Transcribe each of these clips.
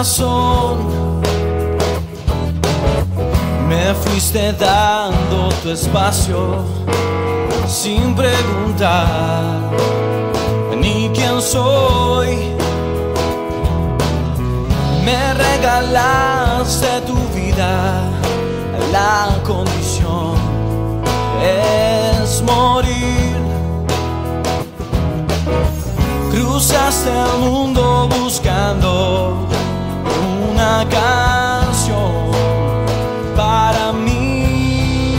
razón me fuiste dando tu espacio sin preguntar ni quién soy. Me regalaste tu vida, la condición es morir. Cruzaste el mundo buscando una canción para mí.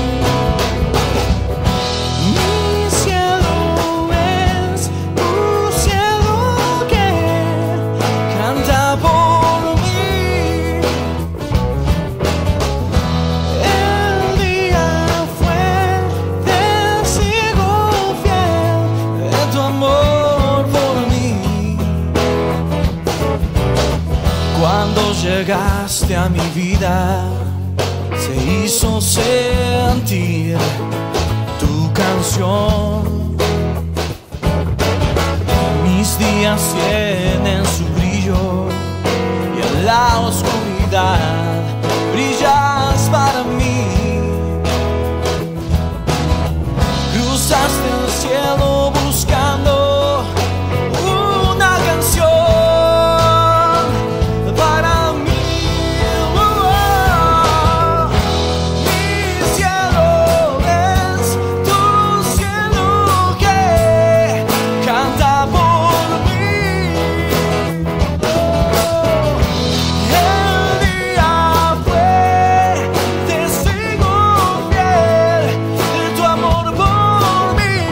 Mi cielo es tu cielo que canta por mí. El día fue testigo fiel de tu amor por mí. Cuando llegaste a mi vida, se hizo sentir tu canción. Mis días tienen su brillo y en la oscuridad brillas para mí. Cruzaste el cielo buscando una canción para mí. Mi cielo es tu cielo que canta por mí. El día fue testigo fiel de tu amor por mí.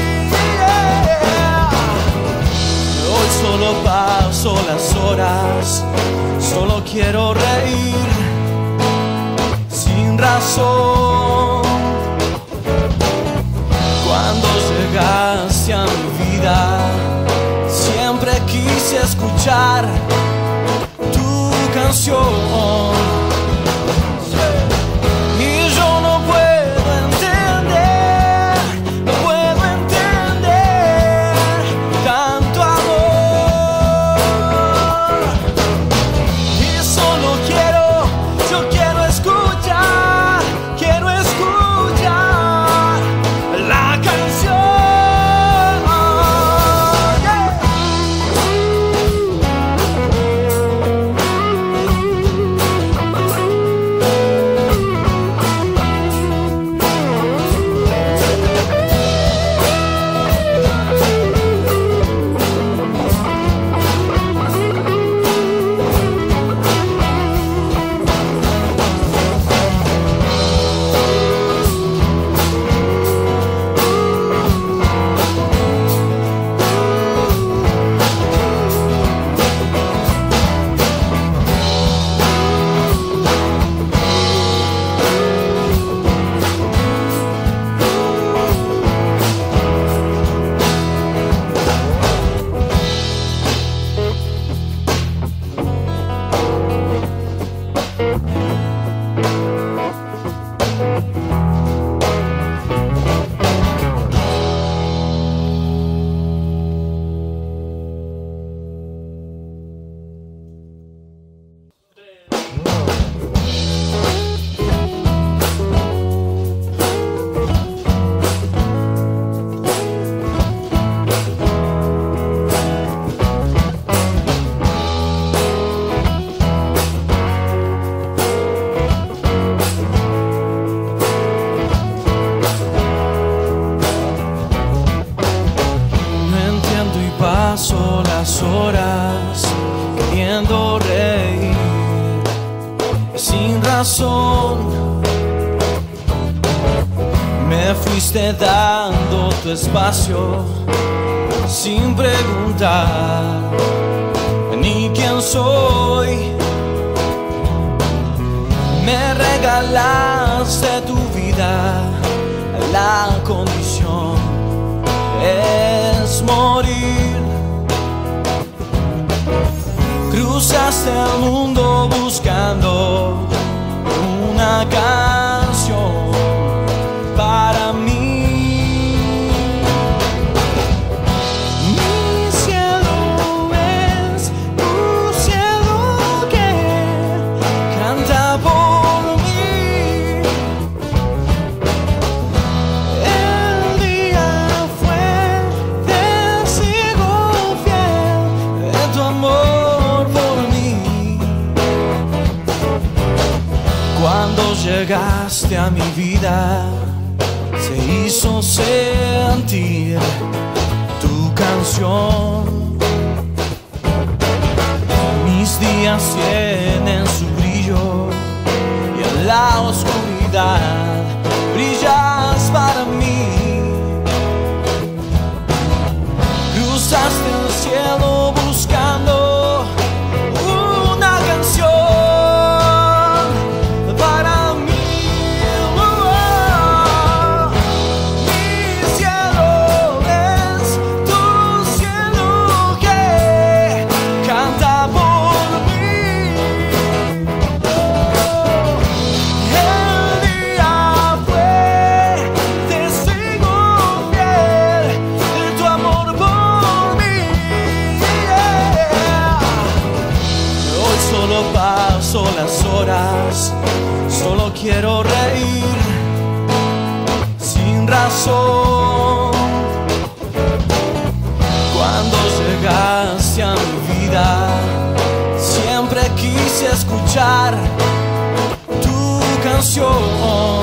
Hoy solo paso las horas, solo quiero reír sin razón. Cuando llegaste a mi vida, siempre quise escuchar tu canción. Y yo no puedo entender, no puedo entender tanto amor. Y solo yo quiero escuchar la canción. Paso las horas queriendo reír sin razón. Me fuiste dando tu espacio sin preguntar ni quién soy. Me regalaste tu vida, la condición es morir. Cruzaste el mundo buscando una canción para mí. Mi cielo es tu cielo llegaste a mi vida, se hizo sentir tu canción. Mis días tienen su brillo y en la oscuridad brillas para mí. Cruzaste el cielo buscando una canción para mí. Mi cielo es tu cielo que canta por mí. El día fue testigo fiel de tu amor por mí. Hoy solo paso las horas, solo quiero reír sin razón. Cuando llegaste a mi vida, siempre quise escuchar tu canción.